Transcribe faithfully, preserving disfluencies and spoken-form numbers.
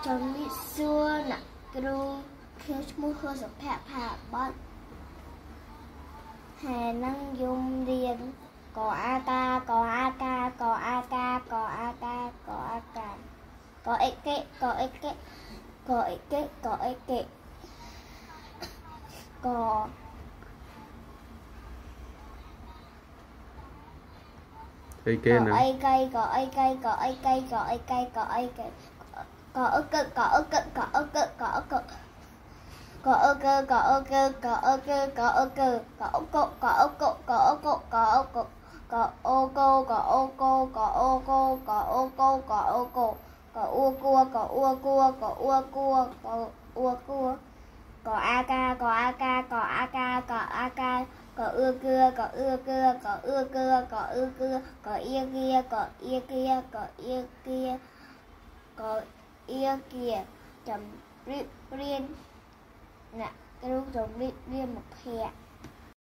Trong đi xưa nè Kêu Kêu mua hơ sập phạ phạ bót Hà năng dung điên Có a ca, có a ca, có a ca, có a ca, có a ca Có ích kệ, có ích kệ Có ích kệ, có ích kệ Có Cây kê Có nè. ai cây, có ai cây, có ai cây, có ai cây, có ai cây Có ức cơ, có ức cơ, có ức cơ, có ức cơ Có ức cơ, có ức cơ, có ức cơ, có ức cơ Có ức cơ, có ức cơ, có ức cơ, có ức cơ Có ô cô, có ô cô, có ô cô, có ô cô, có ô cô Có ua cua, có ua cua, có ua cua, có ua cua Có a ca, có a ca, có a ca, có a ca Có ưa cưa, có ưa cưa, có ưa cưa, có ưa cưa Có ia kia, có ia kia, có ia kia Có ia kia Chấm riêng riêng Nè, cái lúc chấm riêng riêng một hẹ